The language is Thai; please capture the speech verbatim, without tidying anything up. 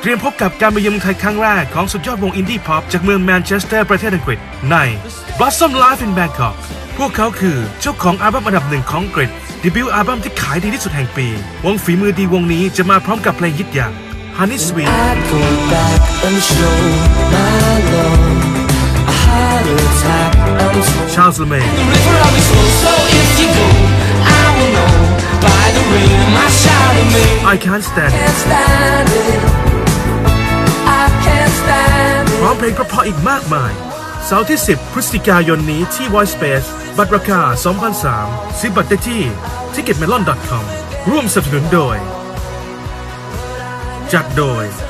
รียมพบกับการมาเยือนเมืองไทยครั้งแรกของสุดยอดวงอินดี้พ็อปจากเมืองแมนเชสเตอร์ประเทศอังกฤษใน Blossom Live in Bangkok พวกเขาคือเจ้าของอัลบั้มอันดับหนึ่งของอังกฤษดีบิวต์อัลบั้มที่ขายดีที่สุดแห่งปีวงฝีมือดีวงนี้จะมาพร้อมกับเพลงฮิตอย่าง Honey Sweet Charles LeMay I Can't Stand It พร้อมเพลงเพราะๆอีกมากมายเสาร์ที่สิบพฤศจิกายนนี้ที่ Voice Space บัตรราคา สองพันสามร้อย ซื้อบัตรได้ที่ ทิกเก็ตเมลอน ดอท คอม ร่วมสนับสนุนโดยจัดโดย